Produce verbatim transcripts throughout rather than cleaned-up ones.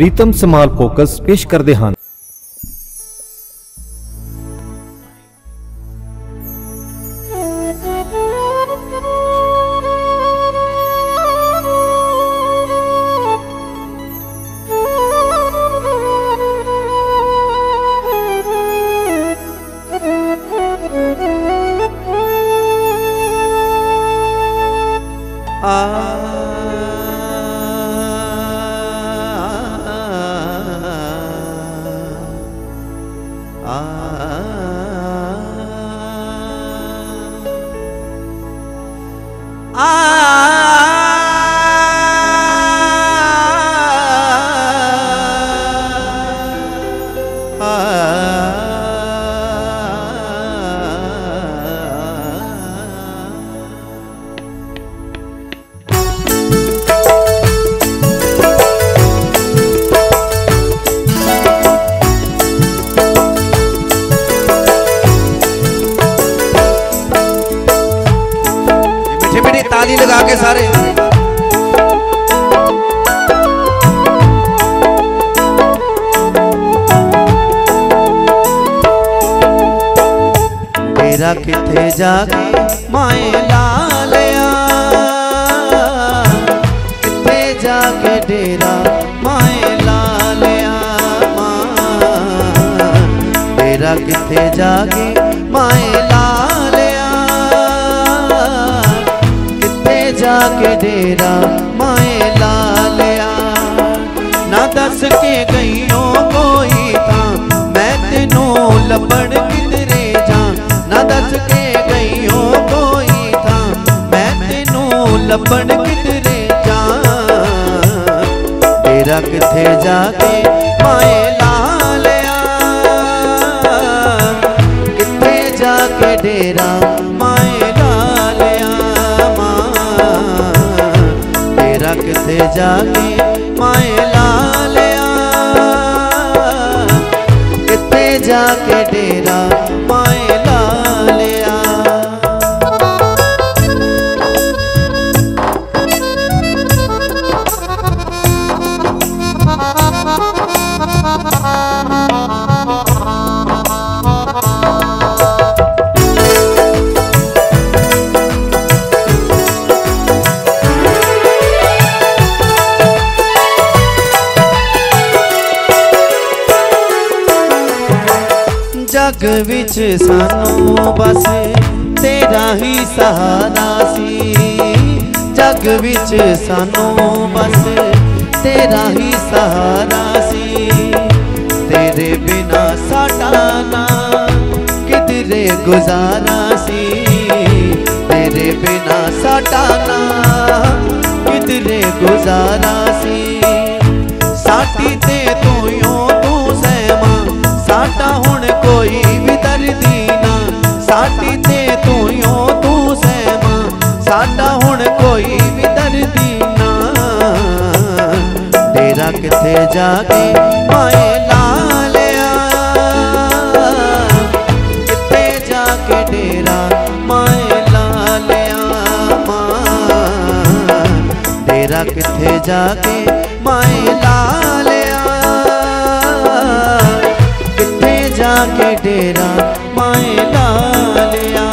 प्रीतम समाल फोकस पेश करते हैं। ताली लगा के सारे डेरा किथे जाके माए लालिया, किथे जाके डेरा माए लालिया, डेरा किथे जाके माए लालिया, जाके डेरा माए लालिया। ना दस के गईओ कोई था मैं तेनों लबड़ किधरे जा, ना दस के गईओ कोई था मैं तेनों लबड़ किधरे जा, डेरा किथे जाके माए लालिया, किथे जाके डेरा माए लालिया, किथे जाके माए लालिया, किथे जाके डेरा माए लालिया। जग विच सानू बस तेरा ही सहारा सी, जग विच सानू बस तेरा ही सहारा सी, तेरे बिना साडा ना किधरे गुजारा सी, तेरे बिना साडा ना किधरे गुजारा सी, साडी ते तू यो तू सहमा साडा हुण कोई भी दर्दी ना, साडी ते तू यो तू सहमा साडा हुण कोई भी दर्दी ना, डेरा किथे जाके माए लालिया, किथे जाके डेरा माए लालिया, डेरा किथे जाके माए लालिया, जाके डेरा माए लालिया।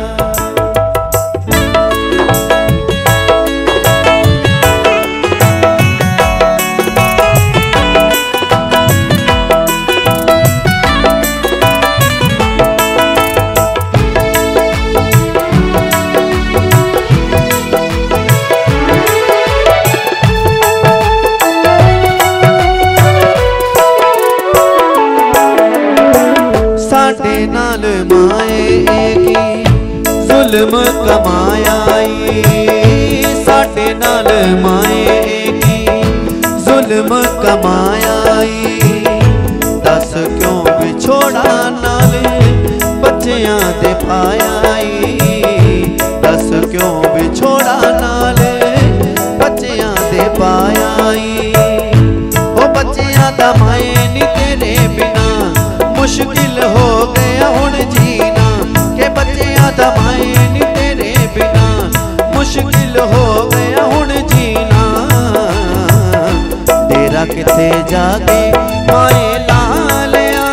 साडे नाल माए की जुल्म कमायाई, साडे नाल माए की जुल्म कमायाई, दस क्यों विछोड़ा नाल बच्चियां दे पायाई, दस क्यों विछोड़ा नाल बच्चियां दे पायाई, ओ बच्चियां दा माए नी तेरे बिना मुश्किल हो गया हुण जीना, के बच्चियां दा माए नी तेरे बिना मुश्किल हो गया हुण जीना, डेरा किथे जाके माए लालिया,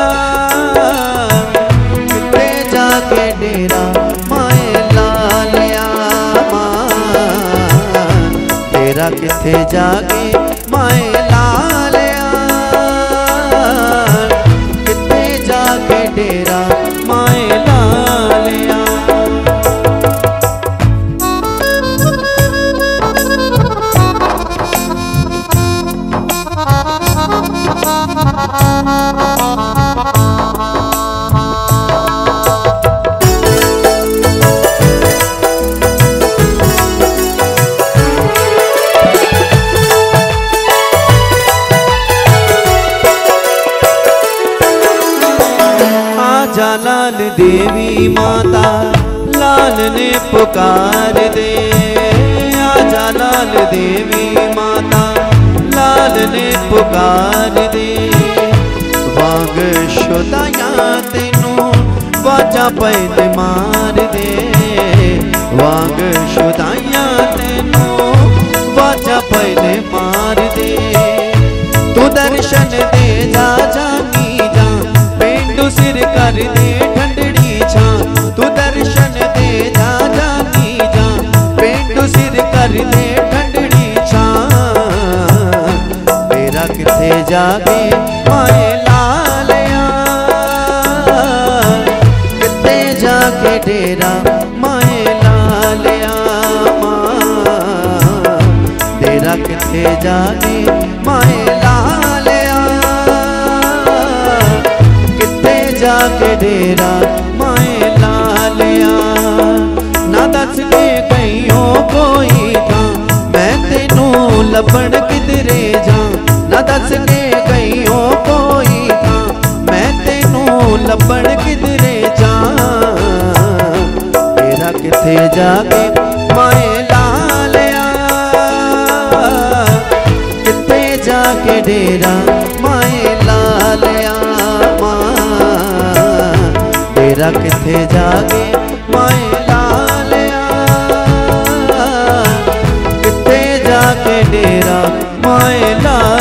किथे जाके डेरा माए लालिया, तेरा किथे जाके माए लालिया, किथे जाके डेरा माए लालिया। आजा लाल देवी माता लाल ने पुकार दे, आजा लाल देवी माता लाल ने पुकार दे, वांग शुदाया तेनू वाजा पैन मार दे, वांग शुदाया तेनू वाजा पैन मार दे, तू दर्शन दे जा जानी जा पेंडू सिर कर दे ठंडड़ी छां, तू दर्शन दे जा जानी जा पेंडू सिर कर दे ठंडड़ी छां, तेरा किथे जाके माए लालिया, किथे जाके डेरा माए लालिया, तेरा किथे जाके माए लालिया, जाके डेरा माए लालिया। ना दस के कईओ कोई था मैं तेनू लभण किधरे जा, ना दस के कईओ कोई था मैं तेनू लभण किधरे जा, तेरा किथे जाके माए लालिया, किथे जाके डेरा माए लालिया, तेरा किथे जाके माए लालिया, किथे जाके डेरा माए लालिया।